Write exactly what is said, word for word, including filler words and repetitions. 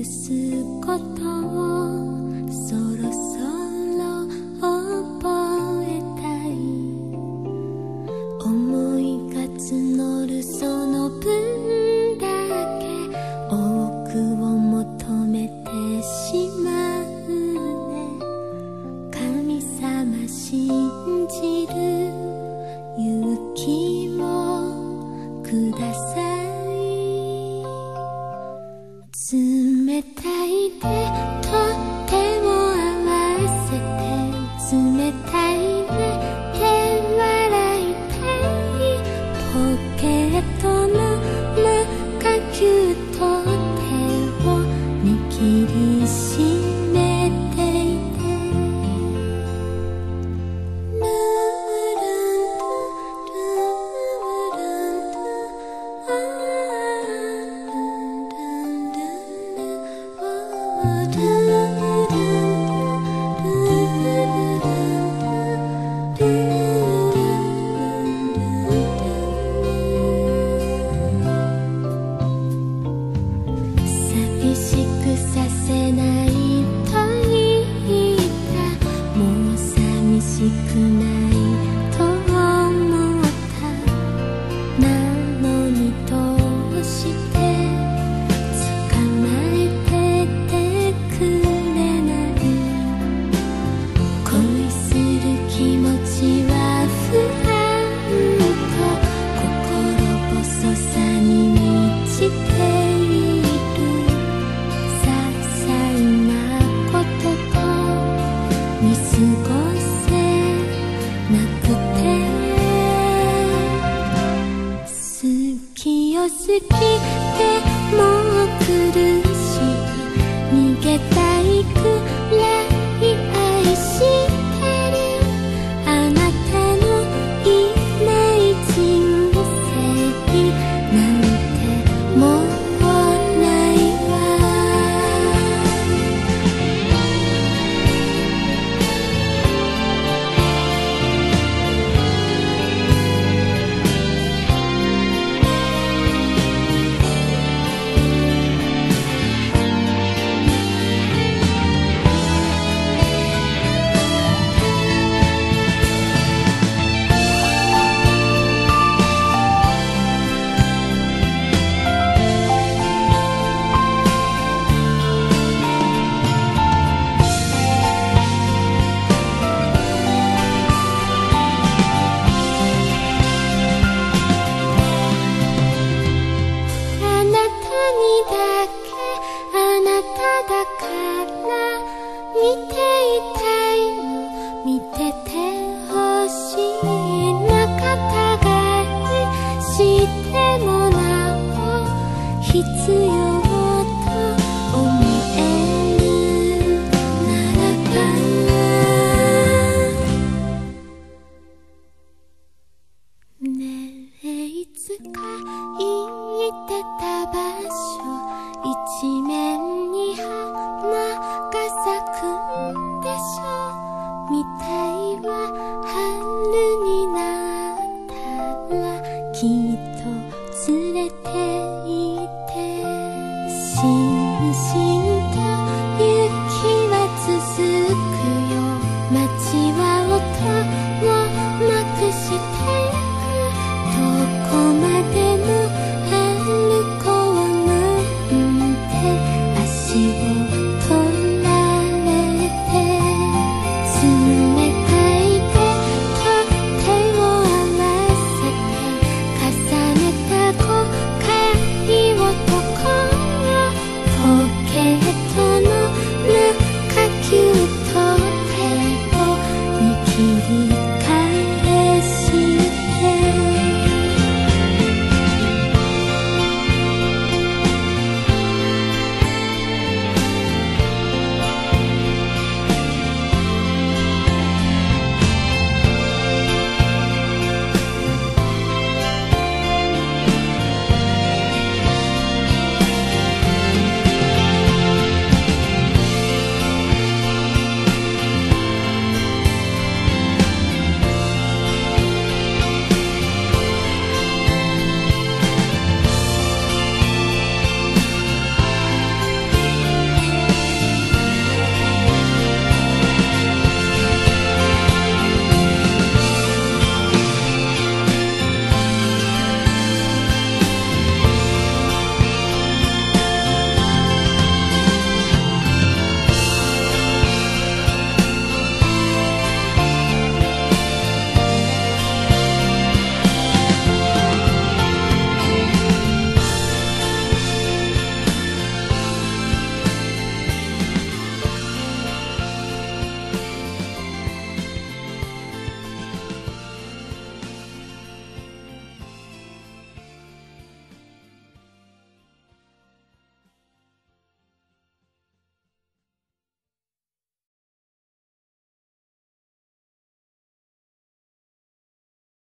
すことをそろそろ覚えたい。思いが募るその分だけ多くを求めてしまうね。神様信じる勇気をください。冷たい手と手を合わせて、冷たい目で笑いたい。ポケットの中ぎゅっと手を握りしめていて、ルールンルールンルあ寂しくさせないと言った。もう寂しくないと思った。なのにどうして捕まえててくれない。恋する気持ちは不安と心細さに満ちている。些細なことと見過ごせなくて、好きよ好きでもう苦しい。逃げたいくらい愛してる。あなたのいない人生なんてもうないわ。だから見ていたいの、見ててほしい。仲違いしてもなお必要と思えるならば、ねえいつか言ってた場所、一面に花が咲くんでしょ。みたいは春になったらきっ